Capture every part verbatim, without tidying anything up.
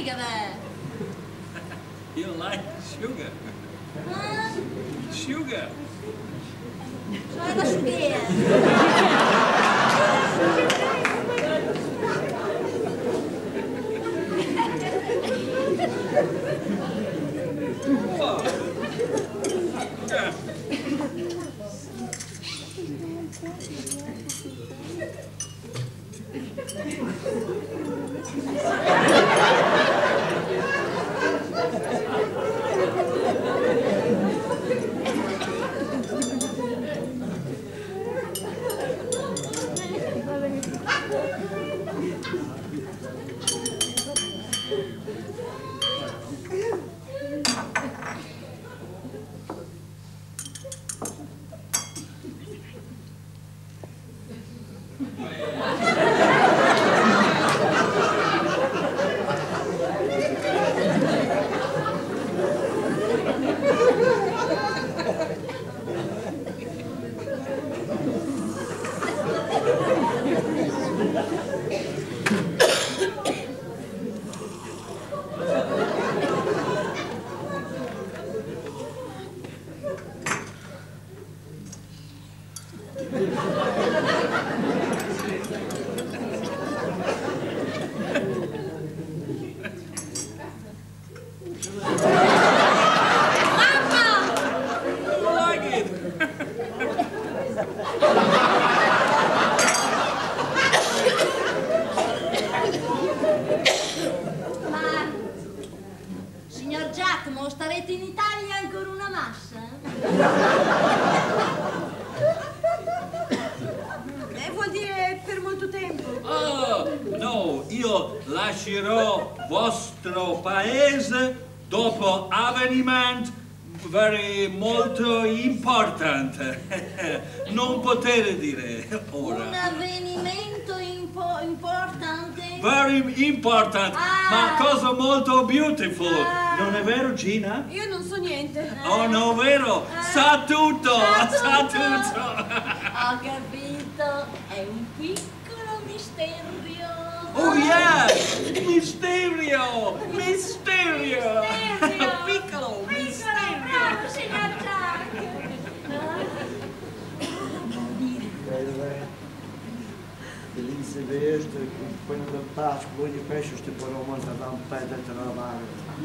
spiegami. You like sugar. Ah? Sugar. Cioè la sughiera. Starete in Italia ancora una massa? Eh, vuol dire per molto tempo. Oh, no, io lascerò vostro paese dopo avvenimento very molto importante. Non potete dire ora. Un avvenimento impo importante? Very important, ah. ma cosa molto beautiful. Ah. Non è vero, Gina? Io non so niente. Oh, no, vero? Ah. Sa tutto, sa sa tutto. tutto. Ho capito, è un piccolo misterio. Oh, yes! Misterio! Misterio! Misterio. Piccolo, misterio! Bravo, signor Jack! Elise weet, ik ben op een paard, gewoon je pesjes te komen, want dat dan bij dat er al waren.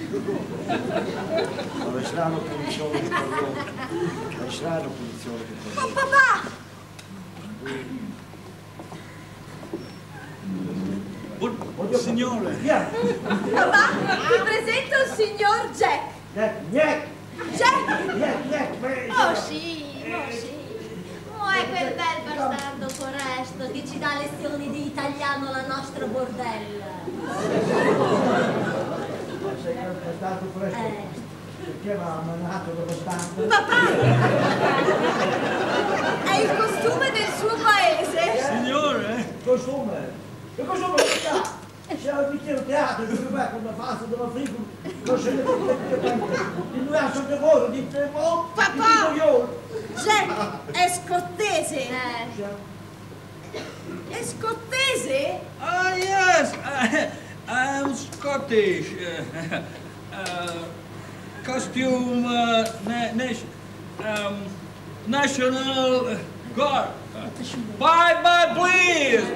Maar we slaan op polizione che parlo. We slaan op polizione che parlo. Oh, papà! Buon signore! Ja! Papà, ti presento il signor Jack. Jack, Jack! Jack! Jack, Jack! Oh sì, oh sì. Oh, è quel bel bastardo Forresto che ci dà lezioni di italiano alla nostra bordella. Sei stato presto? Eh. Perché va mannato lo bastardo? Papà! È il costume del suo paese. Signore? Costume! Che costume che sta? C'è un bicchiere di teatro, che va con la faccia della frigo, non se ne può il nuovo di lavoro, di tempo, Papà! di io. Jack è scozzese. Eh. È scozzese? Ah, yes! I, I'm Scottish. Uh, uh, costume uh, na nation, um, National Guard. Bye bye, please!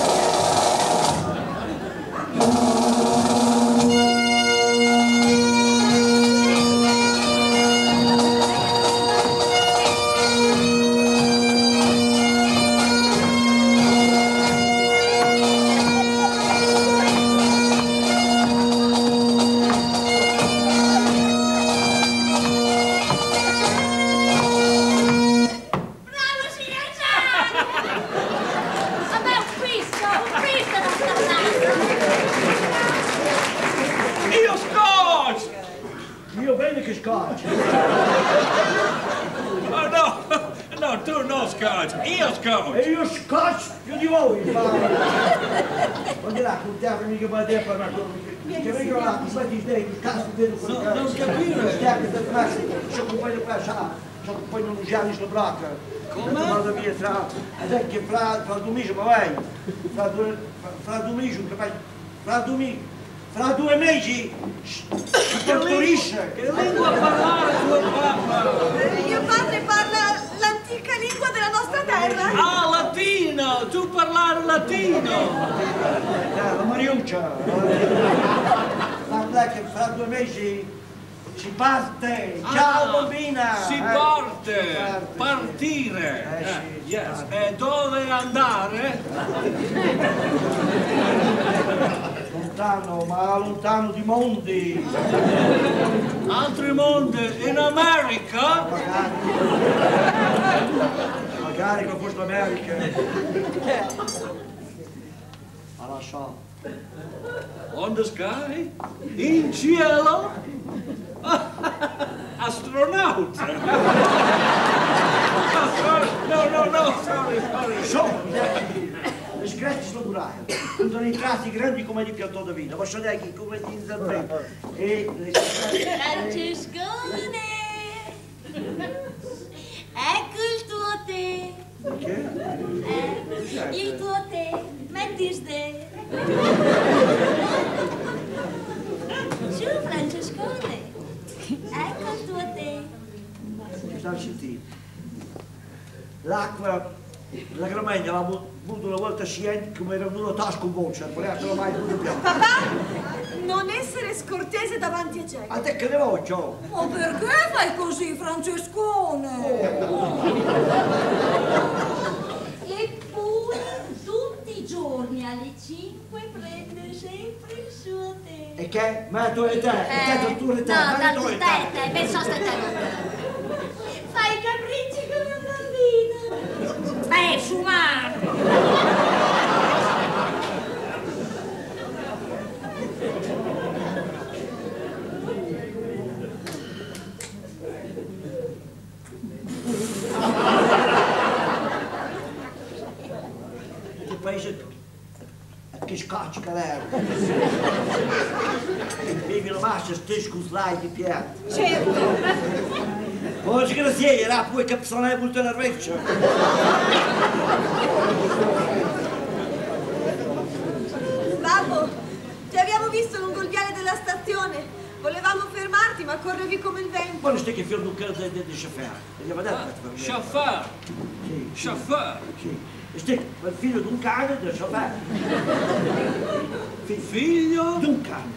Oh no, no, tu no Scotch, io Scotch! E io Scotch più di voi, guarda là, contiamo mica per te per una cosa, che vengono là, ti fai dei cazzo di quello che non capire! Stiamo per classe, c'è un po' di classe, c'è un po' di non usare sulla braccia. Come? Vado via tra, esempio, fra, fra Dumicio, ma vai, fra, fra Dumicio, fra Dumicio, fra due mesi si partorisce. Che lingua parlare tuo papà? Mio padre parla l'antica lingua della nostra terra. Ah, latino! Tu parlare latino! Eh, la Mariuccia. Guarda che fra due mesi si parte. Ciao Ah, bambina. Si Eh, parte! si parte. Partire! Eh, sì, Eh, si yes. parte. E dove andare? Lontano, ma lontano di mondi. Altri mondi in America? Magari. Magari con questa America. Ma la so. On the sky? In cielo? Astronauta! No, no, no, sorry, sorry. Sono le screzi sul muraio, sono i tratti grandi come di piatto da vino, ma sono anche come di inzerretto. E le Francescone! Ecco il tuo tè! Che? Eh, il tuo tè! Metti te! Giù, Francescone! Ecco il tuo tè! Stai sentendo? L'acqua, la gramegna l'ha avuto una volta sciente come era venuto tasco in voce, non poteva mai più più. Papà, non essere scortese davanti a gente. A te che ne voglio? Ma perché fai così, Francescone? Eppure tutti i giorni alle cinque prende sempre il suo tè. E che? Ma tu e te? E te, tu e te? No, Ma tanto tu e te, te, penso a te. Fai i capricci come un bambino. Beh, fumare. Che paese che scoccia lei. Bevi la massa, stai scuslai di piatto. Certo. Oh, sgraziere, era poi che persona è molto nerveccia. Babbo, ti abbiamo visto lungo il viale della stazione. Volevamo fermarti, ma correvi come il vento. Poi stai che fior di di chauffeur. Andiamo a vedere. Chauffeur! Sì, Chauffeur! sì. E stai, il figlio di un cane del chauffeur. Figlio? Di un cane.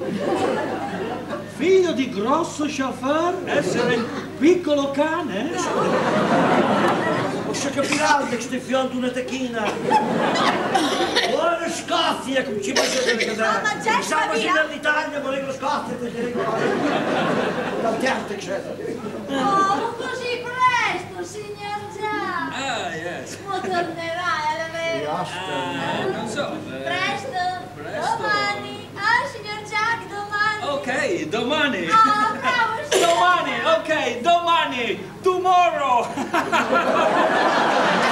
Figlio di grosso chauffeur? Essere il piccolo cane? Non si capirà che stai fiando una tacchina. Buona Scozia, come ci faccio vedere che Mamma, Jack, siamo via. in Italia, ma la Scozia ti dico. La pianta c'è. Oh, così presto, signor Già. Ah, yes. Ma tornerai alla vera. Ah, non so. eh, Presto, Presto. domani. Ah, signor Jack, domani. Ok, domani. Oh, bravo, signor Domani, ok, domani. Tomorrow.